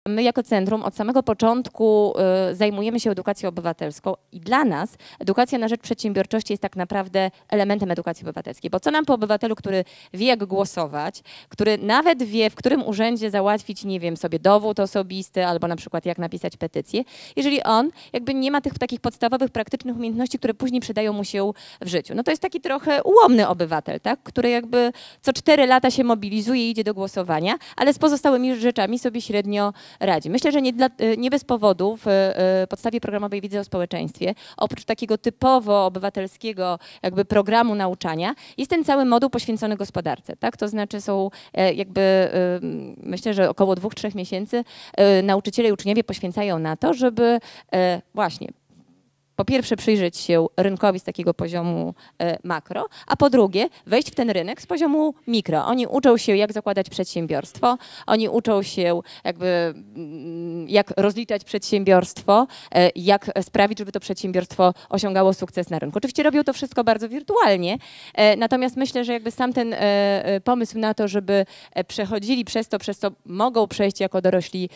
My jako centrum od samego początku zajmujemy się edukacją obywatelską i dla nas edukacja na rzecz przedsiębiorczości jest tak naprawdę elementem edukacji obywatelskiej. Bo co nam po obywatelu, który wie jak głosować, który nawet wie w którym urzędzie załatwić, nie wiem, sobie dowód osobisty albo na przykład jak napisać petycję, jeżeli on jakby nie ma tych takich podstawowych, praktycznych umiejętności, które później przydają mu się w życiu. No to jest taki trochę ułomny obywatel, tak? Który jakby co 4 lata się mobilizuje i idzie do głosowania, ale z pozostałymi rzeczami sobie średnio radzi. Myślę, że nie bez powodu w podstawie programowej wiedzy o społeczeństwie, oprócz takiego typowo obywatelskiego jakby programu nauczania, jest ten cały moduł poświęcony gospodarce. Tak? To znaczy są jakby, myślę, że około 2-3 miesięcy nauczyciele i uczniowie poświęcają na to, żeby właśnie po pierwsze przyjrzeć się rynkowi z takiego poziomu makro, a po drugie wejść w ten rynek z poziomu mikro. Oni uczą się, jak zakładać przedsiębiorstwo, oni uczą się jakby jak rozliczać przedsiębiorstwo, jak sprawić, żeby to przedsiębiorstwo osiągało sukces na rynku. Oczywiście robią to wszystko bardzo wirtualnie, natomiast myślę, że jakby sam ten pomysł na to, żeby przechodzili przez co mogą przejść jako dorośli,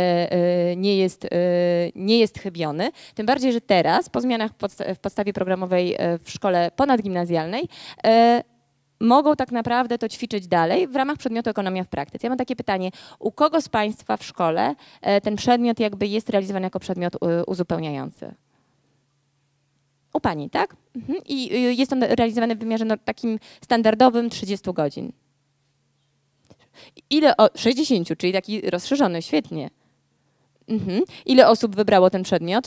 nie jest chybiony. Tym bardziej, że teraz po zmianach w podstawie programowej w szkole ponadgimnazjalnej mogą tak naprawdę to ćwiczyć dalej w ramach przedmiotu ekonomia w praktyce. Ja mam takie pytanie, u kogo z Państwa w szkole ten przedmiot jakby jest realizowany jako przedmiot uzupełniający? U Pani, tak? I jest on realizowany w wymiarze no, takim standardowym 30 godzin. Ile? 60, czyli taki rozszerzony, świetnie. Ile osób wybrało ten przedmiot?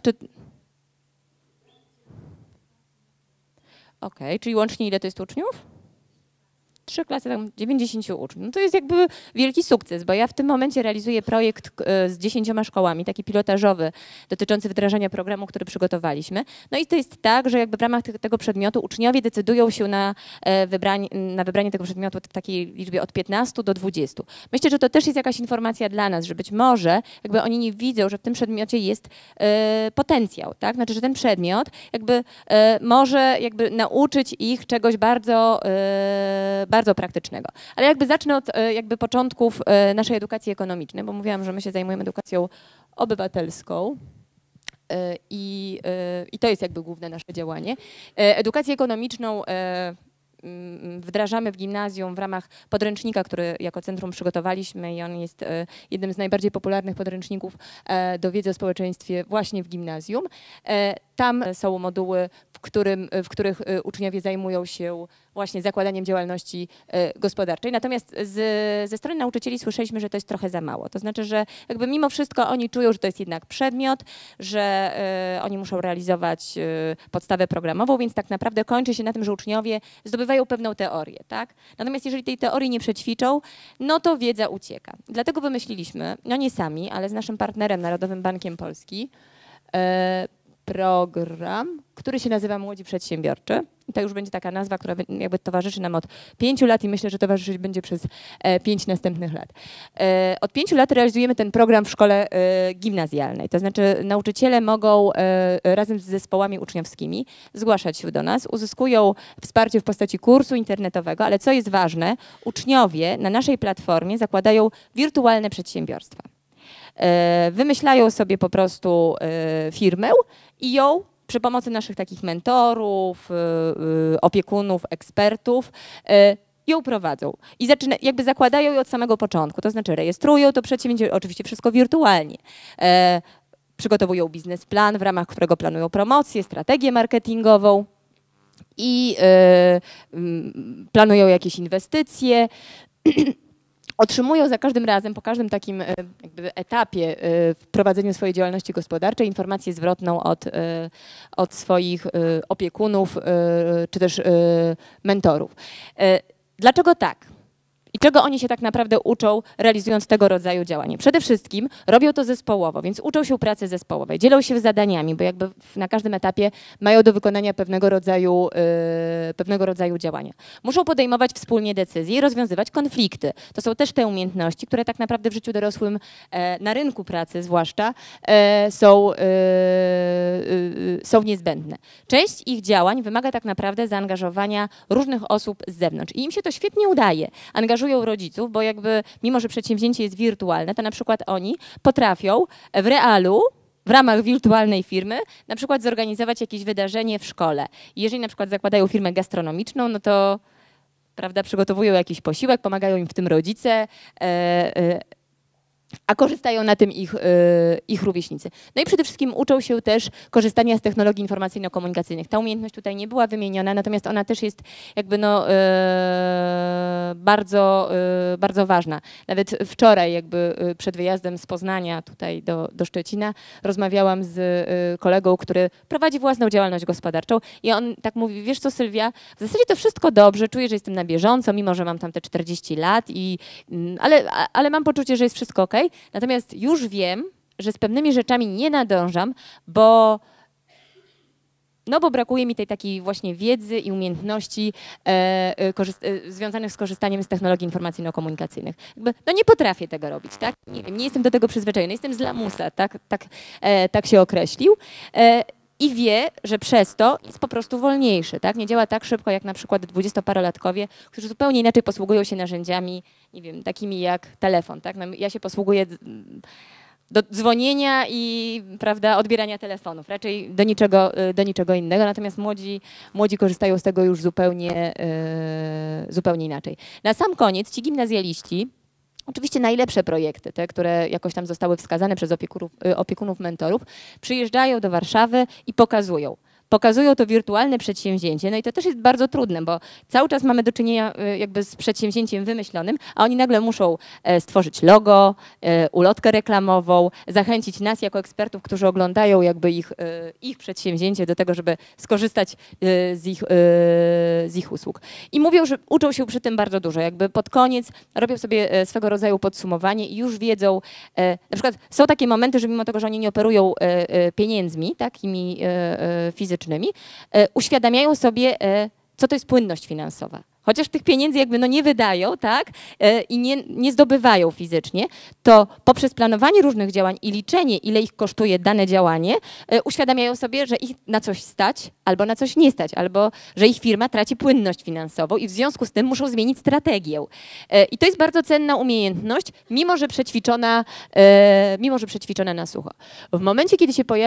Okej, czyli łącznie ile to jest uczniów? 3 klasy, tam 90 uczniów. No to jest jakby wielki sukces, bo ja w tym momencie realizuję projekt z 10 szkołami, taki pilotażowy, dotyczący wdrażania programu, który przygotowaliśmy. No i to jest tak, że jakby w ramach tego przedmiotu uczniowie decydują się na wybranie tego przedmiotu w takiej liczbie od 15 do 20. Myślę, że to też jest jakaś informacja dla nas, że być może jakby oni nie widzą, że w tym przedmiocie jest potencjał, tak? Znaczy, że ten przedmiot jakby może jakby nauczyć ich czegoś bardzo praktycznego. Ale jakby zacznę od jakby początków naszej edukacji ekonomicznej, bo mówiłam, że my się zajmujemy edukacją obywatelską i to jest jakby główne nasze działanie. Edukację ekonomiczną wdrażamy w gimnazjum w ramach podręcznika, który jako centrum przygotowaliśmy i on jest jednym z najbardziej popularnych podręczników do wiedzy o społeczeństwie właśnie w gimnazjum. Tam są moduły, w których uczniowie zajmują się właśnie zakładaniem działalności gospodarczej. Natomiast ze strony nauczycieli słyszeliśmy, że to jest trochę za mało. To znaczy, że jakby mimo wszystko oni czują, że to jest jednak przedmiot, że oni muszą realizować podstawę programową, więc tak naprawdę kończy się na tym, że uczniowie zdobywają pewną teorię, tak? Natomiast jeżeli tej teorii nie przećwiczą, no to wiedza ucieka. Dlatego wymyśliliśmy, no nie sami, ale z naszym partnerem Narodowym Bankiem Polski, program, który się nazywa Młodzi Przedsiębiorczy. I to już będzie taka nazwa, która jakby towarzyszy nam od 5 lat i myślę, że towarzyszyć będzie przez 5 następnych lat. Od 5 lat realizujemy ten program w szkole gimnazjalnej. To znaczy nauczyciele mogą razem z zespołami uczniowskimi zgłaszać się do nas, uzyskują wsparcie w postaci kursu internetowego, ale co jest ważne, uczniowie na naszej platformie zakładają wirtualne przedsiębiorstwa. Wymyślają sobie po prostu firmę i ją przy pomocy naszych takich mentorów, opiekunów, ekspertów ją prowadzą. I jakby zakładają ją od samego początku, to znaczy rejestrują to przedsięwzięcie, oczywiście wszystko wirtualnie. Przygotowują biznesplan, w ramach którego planują promocję, strategię marketingową i planują jakieś inwestycje. Otrzymują za każdym razem, po każdym takim jakby etapie w prowadzeniu swojej działalności gospodarczej informację zwrotną od swoich opiekunów czy też mentorów. Dlaczego tak? I czego oni się tak naprawdę uczą, realizując tego rodzaju działanie? Przede wszystkim robią to zespołowo, więc uczą się pracy zespołowej, dzielą się zadaniami, bo jakby na każdym etapie mają do wykonania pewnego rodzaju działania. Muszą podejmować wspólnie decyzje i rozwiązywać konflikty. To są też te umiejętności, które tak naprawdę w życiu dorosłym, na rynku pracy zwłaszcza, są niezbędne. Część ich działań wymaga tak naprawdę zaangażowania różnych osób z zewnątrz i im się to świetnie udaje. Angażują motywują rodziców, bo jakby mimo, że przedsięwzięcie jest wirtualne, to na przykład oni potrafią w realu w ramach wirtualnej firmy na przykład zorganizować jakieś wydarzenie w szkole. Jeżeli na przykład zakładają firmę gastronomiczną, no to prawda, przygotowują jakiś posiłek, pomagają im w tym rodzice, a korzystają na tym ich rówieśnicy. No i przede wszystkim uczą się też korzystania z technologii informacyjno-komunikacyjnych. Ta umiejętność tutaj nie była wymieniona, natomiast ona też jest jakby no, bardzo ważna. Nawet wczoraj jakby przed wyjazdem z Poznania tutaj do Szczecina rozmawiałam z kolegą, który prowadzi własną działalność gospodarczą i on tak mówi, wiesz co Sylwia, w zasadzie to wszystko dobrze, czuję, że jestem na bieżąco, mimo że mam tam te 40 lat, ale mam poczucie, że jest wszystko okej. Natomiast już wiem, że z pewnymi rzeczami nie nadążam, bo brakuje mi tej takiej właśnie wiedzy i umiejętności związanych z korzystaniem z technologii informacyjno-komunikacyjnych. No nie potrafię tego robić, tak? Nie wiem, nie jestem do tego przyzwyczajona, jestem z lamusa, tak się określił. I wie, że przez to jest po prostu wolniejszy, tak? Nie działa tak szybko jak na przykład 20-parolatkowie, którzy zupełnie inaczej posługują się narzędziami, nie wiem, takimi jak telefon, tak? No, ja się posługuję do dzwonienia i prawda, odbierania telefonów, raczej do niczego innego, natomiast młodzi korzystają z tego już zupełnie inaczej. Na sam koniec ci gimnazjaliści, oczywiście najlepsze projekty, te, które jakoś tam zostały wskazane przez opiekunów, mentorów, przyjeżdżają do Warszawy i pokazują to wirtualne przedsięwzięcie, no i to też jest bardzo trudne, bo cały czas mamy do czynienia jakby z przedsięwzięciem wymyślonym, a oni nagle muszą stworzyć logo, ulotkę reklamową, zachęcić nas jako ekspertów, którzy oglądają jakby ich przedsięwzięcie do tego, żeby skorzystać z ich usług. I mówią, że uczą się przy tym bardzo dużo, jakby pod koniec robią sobie swego rodzaju podsumowanie i już wiedzą, na przykład są takie momenty, że mimo tego, że oni nie operują pieniędzmi, takimi fizycznymi, uświadamiają sobie, co to jest płynność finansowa. Chociaż tych pieniędzy jakby no nie wydają, tak, i nie zdobywają fizycznie, to poprzez planowanie różnych działań i liczenie, ile ich kosztuje dane działanie, uświadamiają sobie, że ich na coś stać, albo na coś nie stać, albo że ich firma traci płynność finansową i w związku z tym muszą zmienić strategię. I to jest bardzo cenna umiejętność, mimo że przećwiczona na sucho. W momencie,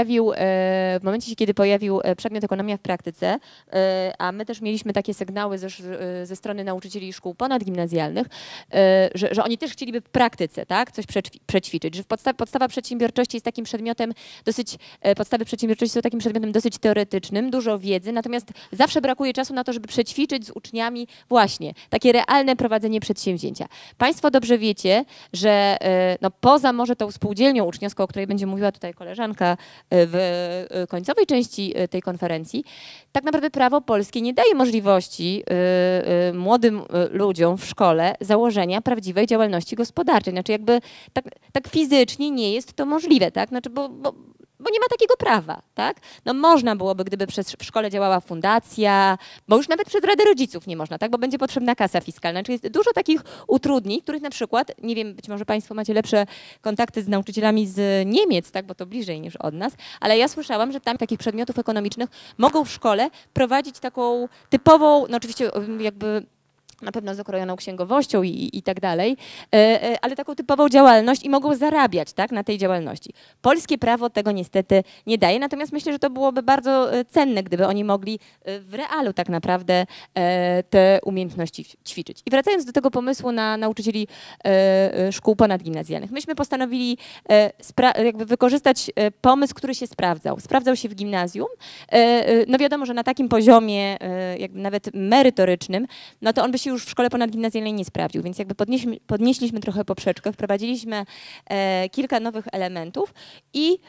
kiedy pojawił przedmiot ekonomia w praktyce, a my też mieliśmy takie sygnały ze strony nauczycieli szkół ponadgimnazjalnych, że oni też chcieliby w praktyce, tak, coś przećwiczyć, że podstawa przedsiębiorczości jest takim przedmiotem podstawy przedsiębiorczości są takim przedmiotem dosyć teoretycznym, dużo wiedzy, natomiast zawsze brakuje czasu na to, żeby przećwiczyć z uczniami właśnie takie realne prowadzenie przedsięwzięcia. Państwo dobrze wiecie, że no, poza może tą spółdzielnią uczniowską, o której będzie mówiła tutaj koleżanka w końcowej części tej konferencji, tak naprawdę prawo polskie nie daje możliwości młodym ludziom w szkole założenia prawdziwej działalności gospodarczej. Znaczy jakby tak fizycznie nie jest to możliwe, tak? Znaczy, bo nie ma takiego prawa, tak? No można byłoby, gdyby w szkole działała fundacja, bo już nawet przez Radę Rodziców nie można, tak? Bo będzie potrzebna kasa fiskalna. Czyli jest dużo takich utrudnień, których na przykład, nie wiem, być może Państwo macie lepsze kontakty z nauczycielami z Niemiec, tak? Bo to bliżej niż od nas, ale ja słyszałam, że tam takich przedmiotów ekonomicznych mogą w szkole prowadzić taką typową, no oczywiście jakby na pewno z okrojoną księgowością i tak dalej, ale taką typową działalność i mogą zarabiać, tak, na tej działalności. Polskie prawo tego niestety nie daje, natomiast myślę, że to byłoby bardzo cenne, gdyby oni mogli w realu tak naprawdę te umiejętności ćwiczyć. I wracając do tego pomysłu na nauczycieli szkół ponadgimnazjalnych, myśmy postanowili jakby wykorzystać pomysł, który się sprawdzał. Sprawdzał się w gimnazjum. No wiadomo, że na takim poziomie jakby nawet merytorycznym, no to on by się już w szkole ponadgimnazjalnej nie sprawdził, więc jakby podnieśliśmy trochę poprzeczkę, wprowadziliśmy kilka nowych elementów i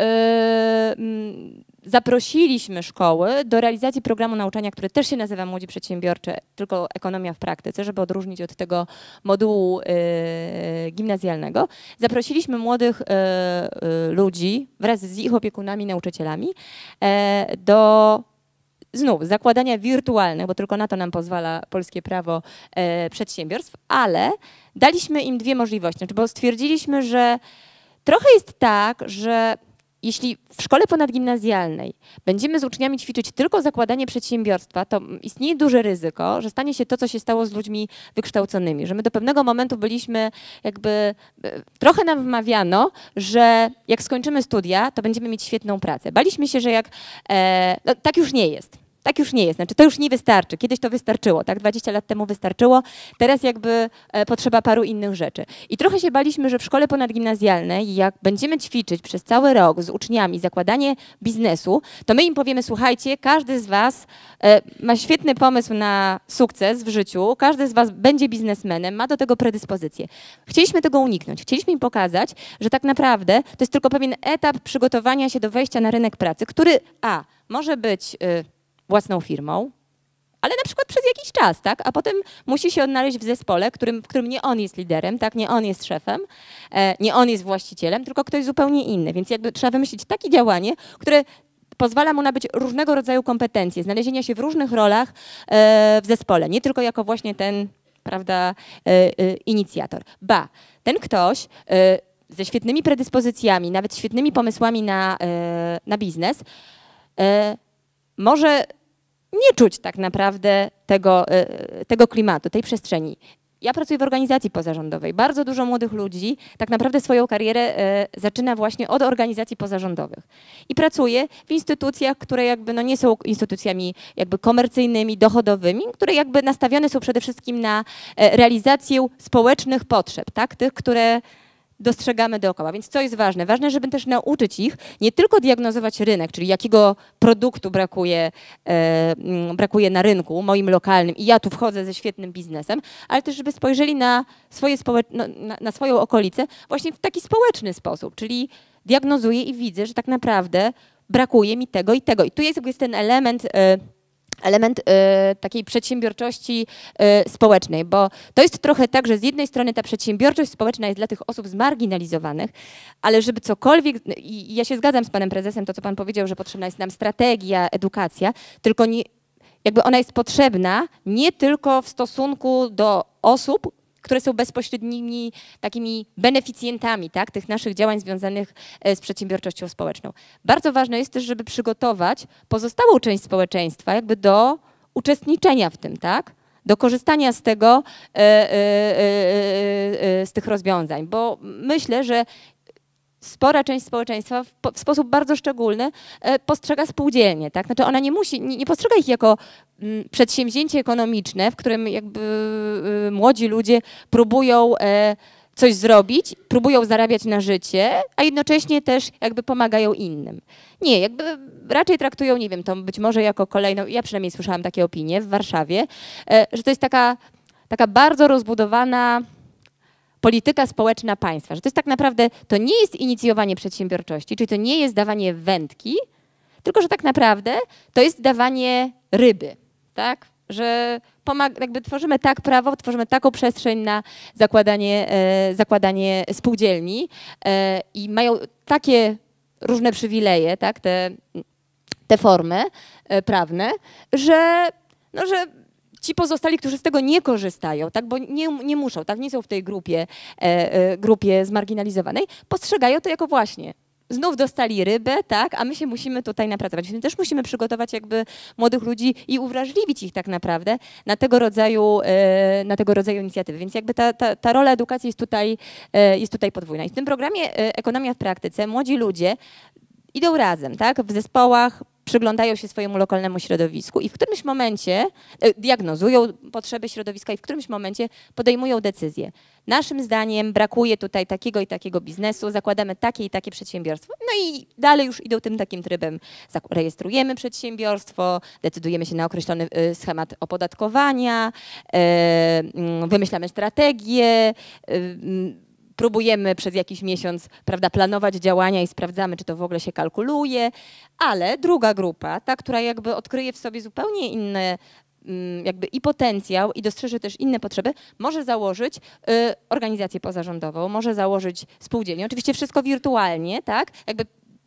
zaprosiliśmy szkoły do realizacji programu nauczania, który też się nazywa Młodzi Przedsiębiorcze, tylko ekonomia w praktyce, żeby odróżnić od tego modułu gimnazjalnego. Zaprosiliśmy młodych ludzi wraz z ich opiekunami, nauczycielami do znów zakładania wirtualnych, bo tylko na to nam pozwala polskie prawo przedsiębiorstw, ale daliśmy im dwie możliwości, bo stwierdziliśmy, że trochę jest tak, że jeśli w szkole ponadgimnazjalnej będziemy z uczniami ćwiczyć tylko zakładanie przedsiębiorstwa, to istnieje duże ryzyko, że stanie się to, co się stało z ludźmi wykształconymi, że my do pewnego momentu byliśmy jakby, trochę nam wmawiano, że jak skończymy studia, to będziemy mieć świetną pracę. Baliśmy się, że jak, no, tak już nie jest. Tak już nie jest, znaczy to już nie wystarczy. Kiedyś to wystarczyło, tak? 20 lat temu wystarczyło, teraz jakby potrzeba paru innych rzeczy. I trochę się baliśmy, że w szkole ponadgimnazjalnej, jak będziemy ćwiczyć przez cały rok z uczniami zakładanie biznesu, to my im powiemy, słuchajcie, każdy z was ma świetny pomysł na sukces w życiu, każdy z was będzie biznesmenem, ma do tego predyspozycję. Chcieliśmy tego uniknąć, chcieliśmy im pokazać, że tak naprawdę to jest tylko pewien etap przygotowania się do wejścia na rynek pracy, który może być własną firmą, ale na przykład przez jakiś czas, tak? A potem musi się odnaleźć w zespole, w którym nie on jest liderem, tak? Nie on jest szefem, nie on jest właścicielem, tylko ktoś zupełnie inny. Więc jakby trzeba wymyślić takie działanie, które pozwala mu nabyć różnego rodzaju kompetencje, znalezienia się w różnych rolach w zespole, nie tylko jako właśnie ten, prawda, inicjator. Ten ktoś ze świetnymi predyspozycjami, nawet świetnymi pomysłami na biznes, może nie czuć tak naprawdę tego klimatu, tej przestrzeni. Ja pracuję w organizacji pozarządowej. Bardzo dużo młodych ludzi tak naprawdę swoją karierę zaczyna właśnie od organizacji pozarządowych. I pracuję w instytucjach, które jakby no nie są instytucjami jakby komercyjnymi, dochodowymi, które jakby nastawione są przede wszystkim na realizację społecznych potrzeb, tak? Tych, które dostrzegamy dookoła. Więc co jest ważne? Ważne, żeby też nauczyć ich nie tylko diagnozować rynek, czyli jakiego produktu brakuje na rynku moim lokalnym i ja tu wchodzę ze świetnym biznesem, ale też żeby spojrzeli na swoją okolicę właśnie w taki społeczny sposób, czyli diagnozuję i widzę, że tak naprawdę brakuje mi tego i tego. I tu jest ten element takiej przedsiębiorczości społecznej, bo to jest trochę tak, że z jednej strony ta przedsiębiorczość społeczna jest dla tych osób zmarginalizowanych, ale żeby cokolwiek, i ja się zgadzam z panem prezesem, to co pan powiedział, że potrzebna jest nam strategia, edukacja, tylko nie, jakby ona jest potrzebna nie tylko w stosunku do osób, które są bezpośrednimi takimi beneficjentami, tak, tych naszych działań związanych z przedsiębiorczością społeczną. Bardzo ważne jest też, żeby przygotować pozostałą część społeczeństwa jakby do uczestniczenia w tym, tak, do korzystania z tego, z tych rozwiązań, bo myślę, że spora część społeczeństwa w sposób bardzo szczególny postrzega spółdzielnie, tak? Znaczy ona nie postrzega ich jako przedsięwzięcie ekonomiczne, w którym jakby młodzi ludzie próbują coś zrobić, próbują zarabiać na życie, a jednocześnie też jakby pomagają innym. Nie, jakby raczej traktują, nie wiem, to być może jako kolejną, ja przynajmniej słyszałam takie opinie w Warszawie, że to jest taka bardzo rozbudowana polityka społeczna państwa, że to jest tak naprawdę, to nie jest inicjowanie przedsiębiorczości, czyli to nie jest dawanie wędki, tylko że tak naprawdę to jest dawanie ryby, tak? Że jakby tworzymy tak prawo, tworzymy taką przestrzeń na zakładanie spółdzielni i mają takie różne przywileje, tak? Te formy prawne, że ci pozostali, którzy z tego nie korzystają, tak, bo nie muszą, tak, nie są w tej grupie zmarginalizowanej, postrzegają to jako właśnie znów dostali rybę, tak, a my się musimy tutaj napracować. Więc też musimy przygotować jakby młodych ludzi i uwrażliwić ich tak naprawdę na tego rodzaju inicjatywy. Więc jakby ta rola edukacji jest tutaj podwójna. I w tym programie Ekonomia w praktyce młodzi ludzie idą razem, tak, w zespołach, przyglądają się swojemu lokalnemu środowisku i w którymś momencie diagnozują potrzeby środowiska i w którymś momencie podejmują decyzję. Naszym zdaniem brakuje tutaj takiego i takiego biznesu, zakładamy takie i takie przedsiębiorstwo. No i dalej już idą tym takim trybem. Rejestrujemy przedsiębiorstwo, decydujemy się na określony schemat opodatkowania, wymyślamy strategię, próbujemy przez jakiś miesiąc, prawda, planować działania i sprawdzamy, czy to w ogóle się kalkuluje, ale druga grupa, ta, która jakby odkryje w sobie zupełnie inne jakby i potencjał i dostrzeże też inne potrzeby, może założyć organizację pozarządową, może założyć spółdzielnię. Oczywiście wszystko wirtualnie, tak? Jakby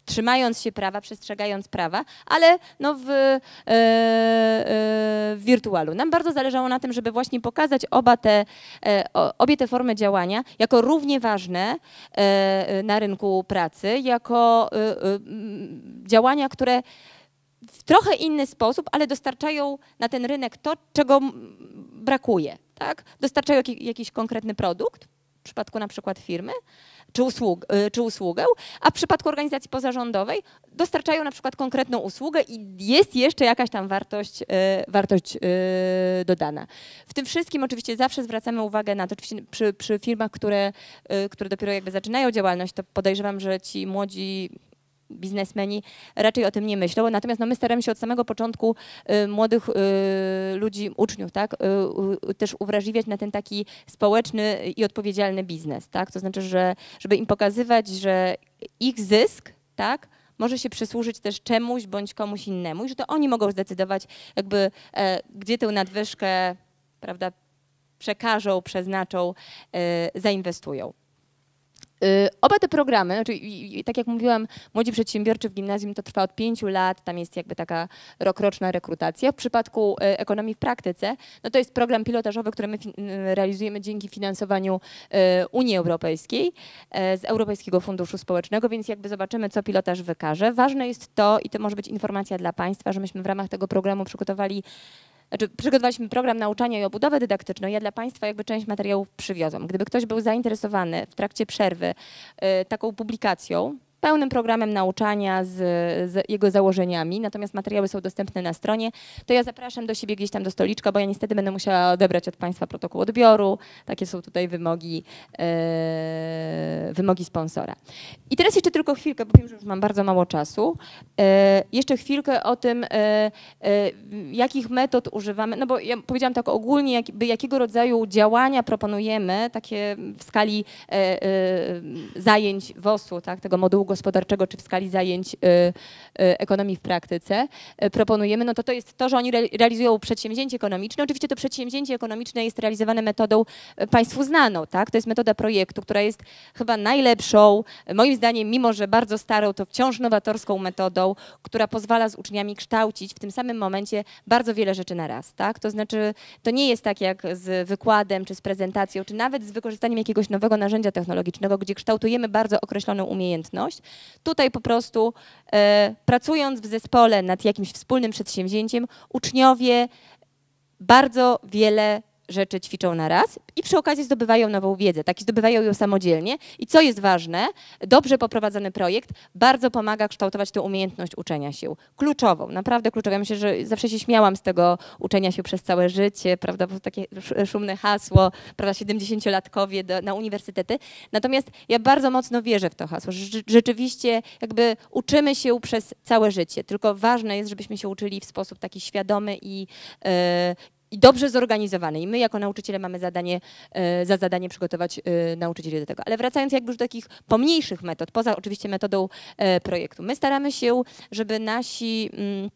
trzymając się prawa, przestrzegając prawa, ale no w wirtualu. Nam bardzo zależało na tym, żeby właśnie pokazać obie te formy działania jako równie ważne na rynku pracy, jako działania, które w trochę inny sposób, ale dostarczają na ten rynek to, czego brakuje. Tak? Dostarczają jakiś konkretny produkt, w przypadku na przykład firmy, czy usługę, a w przypadku organizacji pozarządowej dostarczają na przykład konkretną usługę i jest jeszcze jakaś tam wartość dodana. W tym wszystkim oczywiście zawsze zwracamy uwagę na to, oczywiście przy firmach, które dopiero jakby zaczynają działalność, to podejrzewam, że ci młodzi biznesmeni raczej o tym nie myślą, natomiast no, my staramy się od samego początku młodych ludzi, uczniów, tak, też uwrażliwiać na ten taki społeczny i odpowiedzialny biznes, tak, to znaczy, żeby im pokazywać, że ich zysk, tak, może się przysłużyć też czemuś bądź komuś innemu i że to oni mogą zdecydować jakby, gdzie tę nadwyżkę, prawda, przekażą, przeznaczą, zainwestują. Oba te programy, znaczy, tak jak mówiłam, Młodzi Przedsiębiorczy w Gimnazjum to trwa od 5 lat, tam jest jakby taka rokroczna rekrutacja. W przypadku Ekonomii w Praktyce, no to jest program pilotażowy, który my realizujemy dzięki finansowaniu Unii Europejskiej z Europejskiego Funduszu Społecznego, więc jakby zobaczymy, co pilotaż wykaże. Ważne jest to, i to może być informacja dla Państwa, że myśmy w ramach tego programu przygotowaliśmy program nauczania i obudowę dydaktyczną. Ja dla Państwa jakby część materiałów przywiozłam. Gdyby ktoś był zainteresowany w trakcie przerwy taką publikacją, pełnym programem nauczania z jego założeniami, natomiast materiały są dostępne na stronie, to ja zapraszam do siebie gdzieś tam do stoliczka, bo ja niestety będę musiała odebrać od Państwa protokół odbioru. Takie są tutaj wymogi sponsora. I teraz jeszcze tylko chwilkę, bo wiem, że już mam bardzo mało czasu, jeszcze chwilkę o tym, jakich metod używamy, no bo ja powiedziałam tak ogólnie, jakiego rodzaju działania proponujemy, takie w skali zajęć WOS-u, tak, tego modułu gospodarczego, czy w skali zajęć ekonomii w praktyce proponujemy, no to jest to, że oni realizują przedsięwzięcie ekonomiczne. Oczywiście to przedsięwzięcie ekonomiczne jest realizowane metodą Państwu znaną, tak? To jest metoda projektu, która jest chyba najlepszą, moim zdaniem, mimo że bardzo starą, to wciąż nowatorską metodą, która pozwala z uczniami kształcić w tym samym momencie bardzo wiele rzeczy na raz, tak? To znaczy, to nie jest tak jak z wykładem, czy z prezentacją, czy nawet z wykorzystaniem jakiegoś nowego narzędzia technologicznego, gdzie kształtujemy bardzo określoną umiejętność. Tutaj po prostu pracując w zespole nad jakimś wspólnym przedsięwzięciem, uczniowie bardzo wiele rzeczy ćwiczą na raz i przy okazji zdobywają nową wiedzę, tak, i zdobywają ją samodzielnie. I co jest ważne, dobrze poprowadzony projekt bardzo pomaga kształtować tę umiejętność uczenia się. Kluczową, naprawdę kluczową. Ja myślę, że zawsze się śmiałam z tego uczenia się przez całe życie, prawda, bo to takie szumne hasło, prawda, 70-latkowie na uniwersytety. Natomiast ja bardzo mocno wierzę w to hasło, że rzeczywiście jakby uczymy się przez całe życie, tylko ważne jest, żebyśmy się uczyli w sposób taki świadomy i dobrze zorganizowany. I my jako nauczyciele mamy za zadanie przygotować nauczycieli do tego. Ale wracając jakby już do takich pomniejszych metod, poza oczywiście metodą projektu, my staramy się, żeby nasi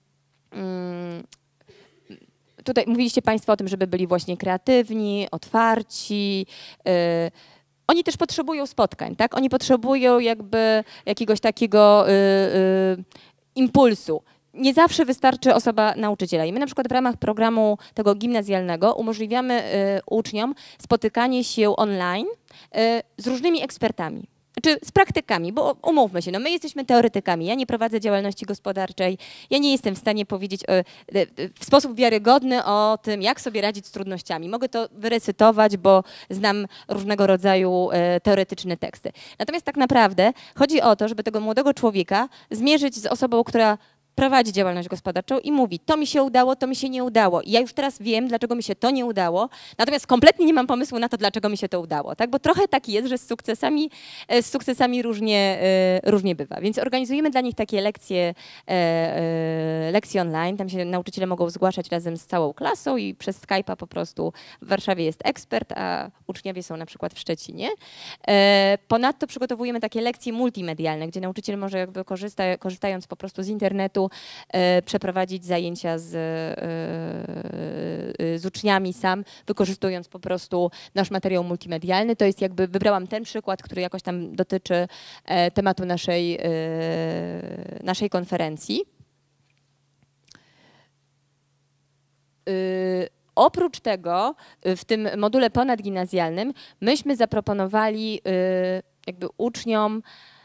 tutaj mówiliście Państwo o tym, żeby byli właśnie kreatywni, otwarci. Oni też potrzebują spotkań, tak? Oni potrzebują jakby jakiegoś takiego impulsu. Nie zawsze wystarczy osoba nauczyciela. I my na przykład w ramach programu tego gimnazjalnego umożliwiamy uczniom spotykanie się online z różnymi ekspertami. Znaczy z praktykami, bo umówmy się, no my jesteśmy teoretykami, ja nie prowadzę działalności gospodarczej, ja nie jestem w stanie powiedzieć w sposób wiarygodny o tym, jak sobie radzić z trudnościami. Mogę to wyrecytować, bo znam różnego rodzaju teoretyczne teksty. Natomiast tak naprawdę chodzi o to, żeby tego młodego człowieka zmierzyć z osobą, która prowadzi działalność gospodarczą i mówi, to mi się udało, to mi się nie udało. I ja już teraz wiem, dlaczego mi się to nie udało, natomiast kompletnie nie mam pomysłu na to, dlaczego mi się to udało. Tak? Bo trochę tak jest, że z sukcesami różnie bywa. Więc organizujemy dla nich takie lekcje online. Tam się nauczyciele mogą zgłaszać razem z całą klasą i przez Skype'a po prostu w Warszawie jest ekspert, a uczniowie są na przykład w Szczecinie. Ponadto przygotowujemy takie lekcje multimedialne, gdzie nauczyciel może jakby korzystając po prostu z internetu, przeprowadzić zajęcia z uczniami sam, wykorzystując po prostu nasz materiał multimedialny. To jest jakby, wybrałam ten przykład, który jakoś tam dotyczy tematu naszej konferencji. Oprócz tego w tym module ponadgimnazjalnym myśmy zaproponowali jakby uczniom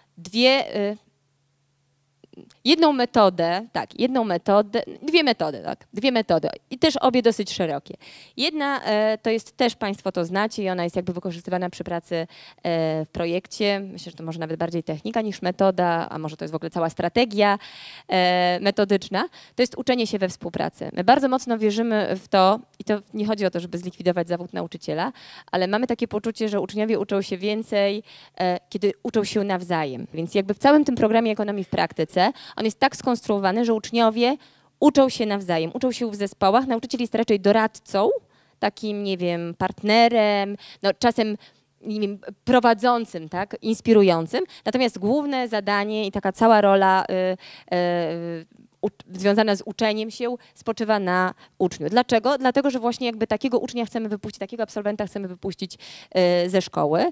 dwie metody i też obie dosyć szerokie. Jedna to jest też, Państwo to znacie i ona jest jakby wykorzystywana przy pracy w projekcie. Myślę, że to może nawet bardziej technika niż metoda, a może to jest w ogóle cała strategia metodyczna. To jest uczenie się we współpracy. My bardzo mocno wierzymy w to i to nie chodzi o to, żeby zlikwidować zawód nauczyciela, ale mamy takie poczucie, że uczniowie uczą się więcej, kiedy uczą się nawzajem. Więc jakby w całym tym programie ekonomii w praktyce on jest tak skonstruowany, że uczniowie uczą się nawzajem, uczą się w zespołach. Nauczyciel jest raczej doradcą, takim, nie wiem, partnerem, no czasem nie wiem, prowadzącym, tak, inspirującym. Natomiast główne zadanie i taka cała rola związana z uczeniem się spoczywa na uczniu. Dlaczego? Dlatego, że właśnie jakby takiego ucznia chcemy wypuścić, takiego absolwenta chcemy wypuścić ze szkoły.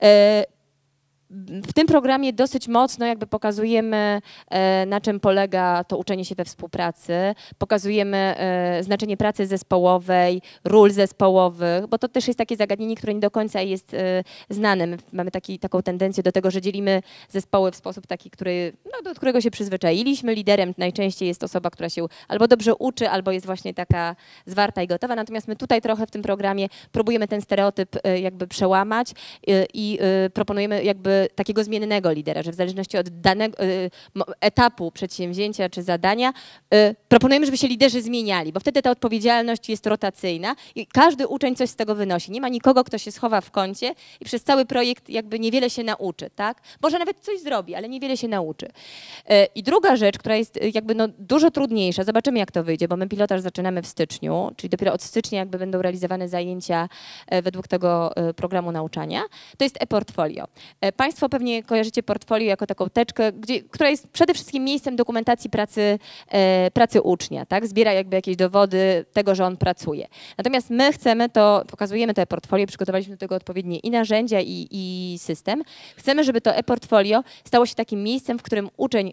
W tym programie dosyć mocno jakby pokazujemy, na czym polega to uczenie się we współpracy, pokazujemy znaczenie pracy zespołowej, ról zespołowych, bo to też jest takie zagadnienie, które nie do końca jest znane. My mamy taką tendencję do tego, że dzielimy zespoły w sposób taki, do którego się przyzwyczailiśmy. Liderem najczęściej jest osoba, która się albo dobrze uczy, albo jest właśnie taka zwarta i gotowa. Natomiast my tutaj trochę w tym programie próbujemy ten stereotyp jakby przełamać i proponujemy jakby takiego zmiennego lidera, że w zależności od danego etapu przedsięwzięcia czy zadania proponujemy, żeby się liderzy zmieniali, bo wtedy ta odpowiedzialność jest rotacyjna i każdy uczeń coś z tego wynosi. Nie ma nikogo, kto się schowa w kącie i przez cały projekt jakby niewiele się nauczy, tak? Może nawet coś zrobi, ale niewiele się nauczy. I druga rzecz, która jest jakby no dużo trudniejsza, zobaczymy jak to wyjdzie, bo my pilotaż zaczynamy w styczniu, czyli dopiero od stycznia jakby będą realizowane zajęcia według tego programu nauczania, to jest e-portfolio. Państwo pewnie kojarzycie portfolio jako taką teczkę, która jest przede wszystkim miejscem dokumentacji pracy ucznia, tak? Zbiera jakby jakieś dowody tego, że on pracuje. Natomiast my chcemy pokazujemy to e-portfolio, przygotowaliśmy do tego odpowiednie i narzędzia, i system. Chcemy, żeby to e-portfolio stało się takim miejscem, w którym uczeń,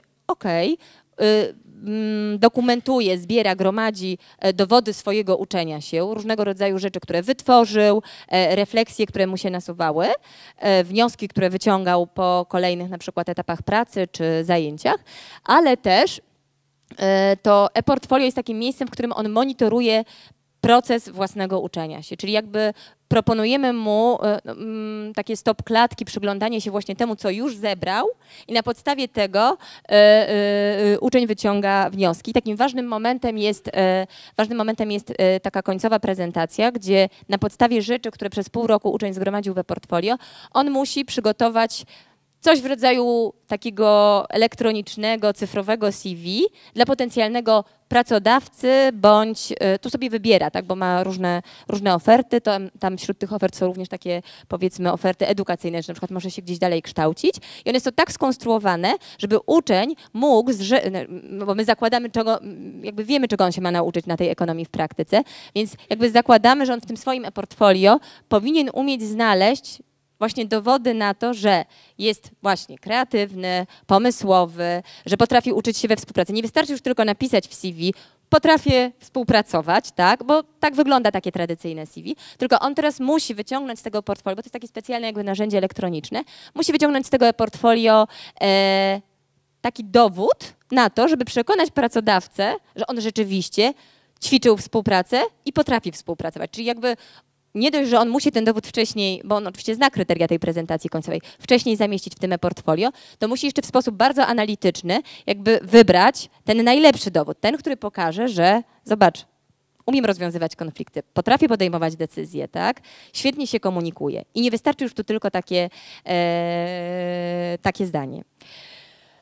dokumentuje, zbiera, gromadzi dowody swojego uczenia się, różnego rodzaju rzeczy, które wytworzył, refleksje, które mu się nasuwały, wnioski, które wyciągał po kolejnych na przykład etapach pracy czy zajęciach, ale też to e-portfolio jest takim miejscem, w którym on monitoruje proces własnego uczenia się, czyli jakby proponujemy mu takie stop klatki, przyglądanie się właśnie temu, co już zebrał i na podstawie tego uczeń wyciąga wnioski. Takim ważnym momentem jest taka końcowa prezentacja, gdzie na podstawie rzeczy, które przez pół roku uczeń zgromadził we portfolio, on musi przygotować coś w rodzaju takiego elektronicznego, cyfrowego CV dla potencjalnego pracodawcy, bądź tu sobie wybiera, tak, bo ma różne oferty, tam wśród tych ofert są również takie, powiedzmy, oferty edukacyjne, że na przykład może się gdzieś dalej kształcić i one są tak skonstruowane, żeby uczeń mógł, bo my zakładamy, jakby wiemy, czego on się ma nauczyć na tej ekonomii w praktyce, więc jakby zakładamy, że on w tym swoim e-portfolio powinien umieć znaleźć właśnie dowody na to, że jest właśnie kreatywny, pomysłowy, że potrafi uczyć się we współpracy. Nie wystarczy już tylko napisać w CV, potrafię współpracować, tak, bo tak wygląda takie tradycyjne CV, tylko on teraz musi wyciągnąć z tego portfolio, bo to jest takie specjalne jakby narzędzie elektroniczne, musi wyciągnąć z tego portfolio taki dowód na to, żeby przekonać pracodawcę, że on rzeczywiście ćwiczył współpracę i potrafi współpracować. Czyli jakby nie dość, że on musi ten dowód wcześniej, bo on oczywiście zna kryteria tej prezentacji końcowej, wcześniej zamieścić w tym e-portfolio, to musi jeszcze w sposób bardzo analityczny jakby wybrać ten najlepszy dowód, ten, który pokaże, że zobacz, umiem rozwiązywać konflikty, potrafię podejmować decyzje, tak? Świetnie się komunikuje i nie wystarczy już tu tylko takie zdanie.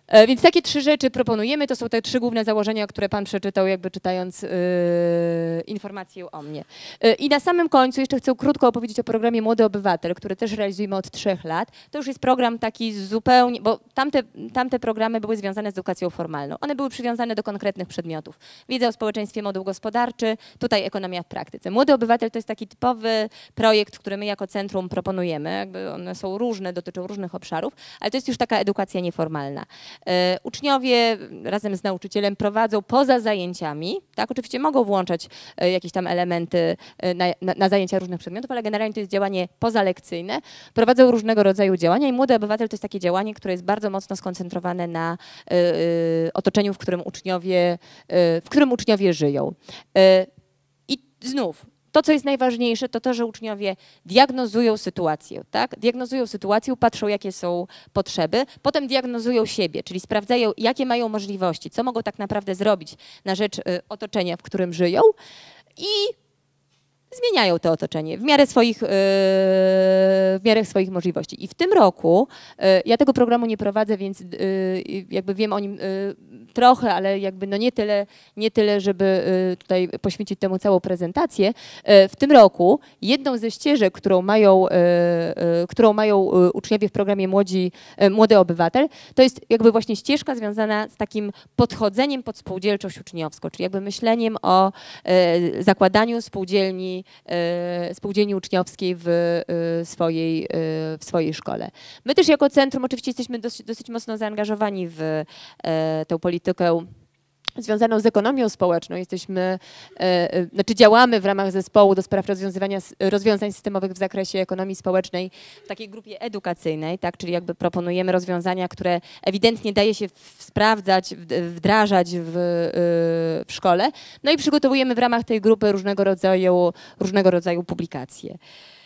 Więc takie 3 rzeczy proponujemy. To są te 3 główne założenia, które pan przeczytał, jakby czytając informację o mnie. I na samym końcu jeszcze chcę krótko opowiedzieć o programie Młody Obywatel, który też realizujemy od 3 lat. To już jest program taki zupełnie, bo tamte programy były związane z edukacją formalną. One były przywiązane do konkretnych przedmiotów. Wiedza o społeczeństwie, moduł gospodarczy, tutaj ekonomia w praktyce. Młody Obywatel to jest taki typowy projekt, który my jako centrum proponujemy. Jakby one są różne, dotyczą różnych obszarów, ale to jest już taka edukacja nieformalna. Uczniowie razem z nauczycielem prowadzą poza zajęciami, tak, oczywiście mogą włączać jakieś tam elementy na zajęcia różnych przedmiotów, ale generalnie to jest działanie pozalekcyjne. Prowadzą różnego rodzaju działania i Młody Obywatel to jest takie działanie, które jest bardzo mocno skoncentrowane na otoczeniu, w którym uczniowie żyją. I znów, to, co jest najważniejsze, to to, że uczniowie diagnozują sytuację, tak? Diagnozują sytuację, patrzą, jakie są potrzeby, potem diagnozują siebie, czyli sprawdzają, jakie mają możliwości, co mogą tak naprawdę zrobić na rzecz otoczenia, w którym żyją i zmieniają to otoczenie w miarę swoich możliwości. I w tym roku, ja tego programu nie prowadzę, więc jakby wiem o nim trochę, ale jakby no nie tyle, żeby tutaj poświęcić temu całą prezentację. W tym roku jedną ze ścieżek, którą mają uczniowie w programie Młody Obywatel, to jest jakby właśnie ścieżka związana z takim podchodzeniem pod spółdzielczość uczniowską, czyli jakby myśleniem o zakładaniu spółdzielni uczniowskiej w swojej szkole. My też jako centrum oczywiście jesteśmy dosyć mocno zaangażowani w tę politykę związaną z ekonomią społeczną. Działamy w ramach zespołu do spraw rozwiązań systemowych w zakresie ekonomii społecznej w takiej grupie edukacyjnej, tak, czyli jakby proponujemy rozwiązania, które ewidentnie daje się sprawdzać, wdrażać w szkole. No i przygotowujemy w ramach tej grupy różnego rodzaju publikacje.